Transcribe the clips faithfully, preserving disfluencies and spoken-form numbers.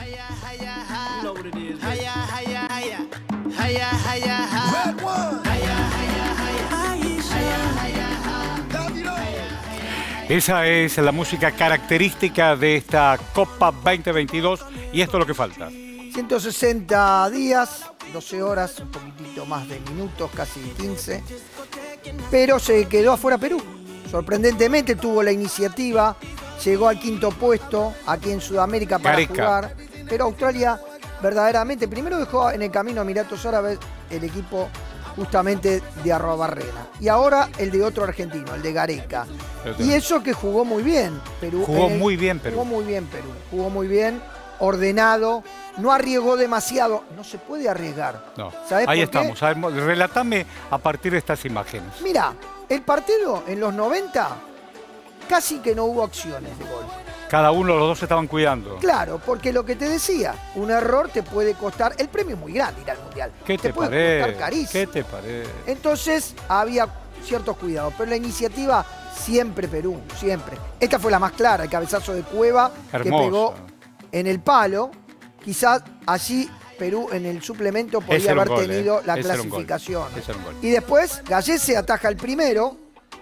Esa es la música característica de esta Copa veinte veintidós y esto es lo que falta. ciento sesenta días, doce horas, un poquitito más de minutos, casi quince. Pero se quedó afuera Perú. Sorprendentemente tuvo la iniciativa, llegó al quinto puesto aquí en Sudamérica para Gareca. jugar. Pero Australia verdaderamente, primero dejó en el camino a Emiratos Árabes el equipo justamente de Arruabarrena. Y ahora el de otro argentino, el de Gareca. Y eso que jugó muy bien Perú. Jugó el, muy bien Perú. Jugó muy bien Perú. Jugó muy bien, ordenado, no arriesgó demasiado. No se puede arriesgar. No. ¿Sabés Ahí por qué? estamos. A ver, relatame a partir de estas imágenes. Mira, el partido en los noventa casi que no hubo acciones de gol. Cada uno, los dos se estaban cuidando. Claro, porque lo que te decía, un error te puede costar, el premio es muy grande ir al Mundial. ¿Qué te, te puede parece? costar carísimo. ¿Qué te parece? Entonces había ciertos cuidados, pero la iniciativa siempre Perú, siempre. Esta fue la más clara, el cabezazo de Cueva Hermosa. que pegó en el palo. Quizás allí Perú en el suplemento Ese podía era un haber gol, tenido eh. la Ese era un gol. clasificación. Ese era un gol. Y después Gallese ataja el primero.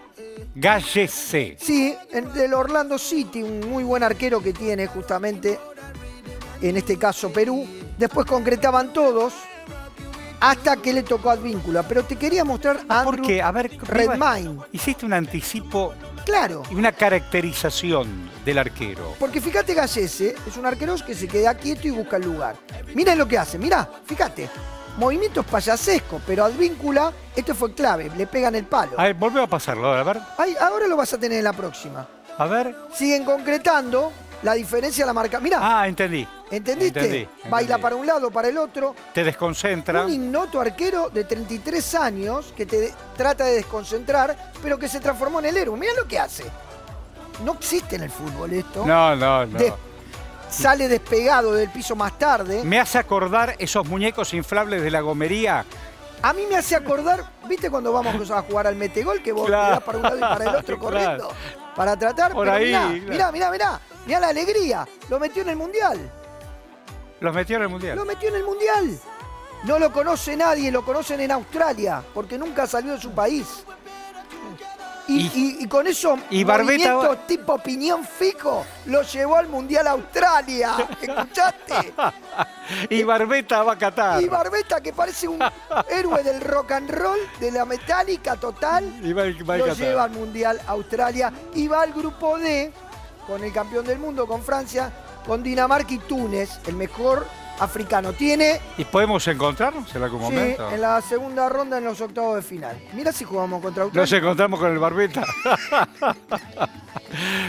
Gallese. Sí, el del Orlando City, un muy buen arquero que tiene justamente, en este caso Perú. Después concretaban todos, hasta que le tocó Advíncula. Pero te quería mostrar a Andrew Porque, a ver, Redmayne. hiciste un anticipo Claro, y una caracterización del arquero. porque fíjate Gallese, es un arquero que se queda quieto y busca el lugar. Miren lo que hace, mirá, fíjate. Movimientos payasescos, pero Advíncula, esto fue clave, le pegan el palo. A ver, volvemos a pasarlo, a ver. Ay, ahora lo vas a tener en la próxima. A ver. Siguen concretando, la diferencia la marca. Mirá, Ah, entendí. ¿entendiste? Entendí, entendí. Baila para un lado, para el otro. Te desconcentra. Un ignoto arquero de treinta y tres años que te de- trata de desconcentrar, pero que se transformó en el héroe. Mirá lo que hace. No existe en el fútbol esto. No, no, no. De- sale despegado del piso más tarde. Me hace acordar esos muñecos inflables de la gomería. A mí me hace acordar, ¿viste cuando vamos a jugar al metegol? Que vos Claro. tirás para un lado y para el otro corriendo. Claro. Para tratar, Por pero ahí, mirá, claro. mirá, mirá, mirá. Mirá la alegría. Lo metió en el Mundial. Los metió en el Mundial. Lo metió en el Mundial. No lo conoce nadie, lo conocen en Australia, porque nunca salió de su país. Y, Y- y- y con eso, y Barbeta- movimiento tipo opinión fico, lo llevó al Mundial Australia. ¿Escuchaste? Y Barbeta va a Qatar. Y Barbeta, que parece un héroe del rock and roll, de la metálica total, Y va, va a lo Qatar. lleva al Mundial Australia y va al grupo D con el campeón del mundo, con Francia, con Dinamarca y Túnez, el mejor africano. Tiene, ¿Y podemos encontrarnos en algún sí, momento? en la segunda ronda en los octavos de final. Mira si jugamos contra Australia. Nos encontramos con el Barbeta.